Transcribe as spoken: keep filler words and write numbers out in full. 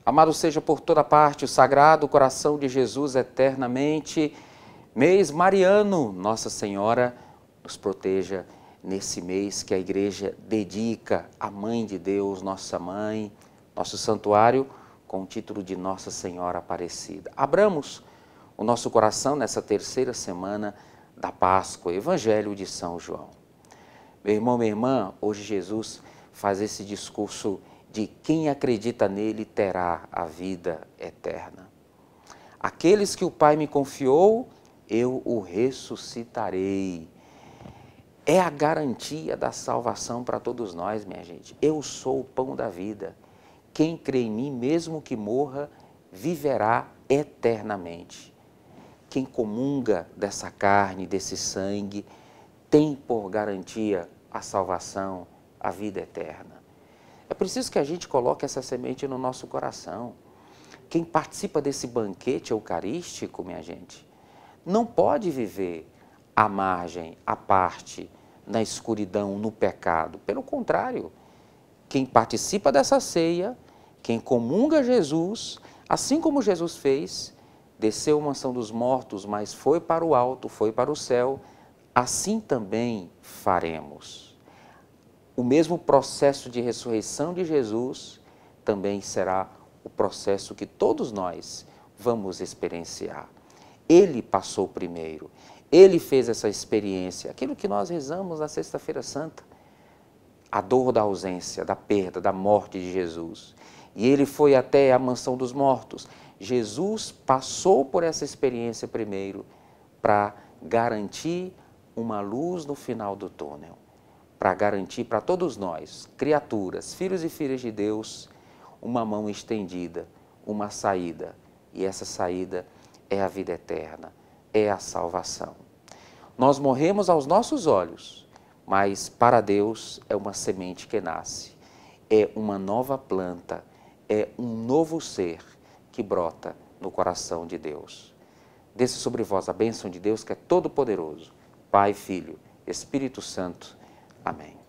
Amado seja por toda parte o Sagrado Coração de Jesus eternamente. Mês mariano, Nossa Senhora nos proteja nesse mês que a Igreja dedica à Mãe de Deus, nossa Mãe, nosso santuário, com o título de Nossa Senhora Aparecida. Abramos o nosso coração nessa terceira semana da Páscoa, Evangelho de São João. Meu irmão, minha irmã, hoje Jesus faz esse discurso de quem acredita nele terá a vida eterna. Aqueles que o Pai me confiou, eu o ressuscitarei. É a garantia da salvação para todos nós, minha gente. Eu sou o pão da vida. Quem crê em mim, mesmo que morra, viverá eternamente. Quem comunga dessa carne, desse sangue, tem por garantia a salvação, a vida eterna. É preciso que a gente coloque essa semente no nosso coração. Quem participa desse banquete eucarístico, minha gente, não pode viver à margem, à parte, na escuridão, no pecado. Pelo contrário, quem participa dessa ceia, quem comunga Jesus, assim como Jesus fez, desceu à mansão dos mortos, mas foi para o alto, foi para o céu, assim também faremos. O mesmo processo de ressurreição de Jesus também será o processo que todos nós vamos experienciar. Ele passou primeiro, ele fez essa experiência, aquilo que nós rezamos na Sexta-feira Santa, a dor da ausência, da perda, da morte de Jesus. E ele foi até a mansão dos mortos. Jesus passou por essa experiência primeiro para garantir uma luz no final do túnel, para garantir para todos nós, criaturas, filhos e filhas de Deus, uma mão estendida, uma saída. E essa saída é a vida eterna, é a salvação. Nós morremos aos nossos olhos, mas para Deus é uma semente que nasce, é uma nova planta, é um novo ser que brota no coração de Deus. Desça sobre vós a bênção de Deus, que é todo-poderoso, Pai, Filho, Espírito Santo. Amém.